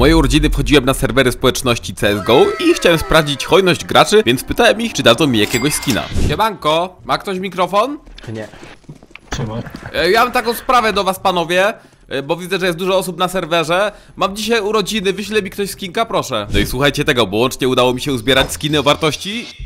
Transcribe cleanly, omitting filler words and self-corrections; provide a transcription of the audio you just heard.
moje urodziny wchodziłem na serwery społeczności CSGO i chciałem sprawdzić hojność graczy, więc pytałem ich, czy dadzą mi jakiegoś skina. Siemanko, ma ktoś mikrofon? Nie. Ja mam taką sprawę do was, panowie, bo widzę, że jest dużo osób na serwerze. Mam dzisiaj urodziny, wyśle mi ktoś skinka, proszę. No i słuchajcie tego, bo łącznie udało mi się uzbierać skiny o wartości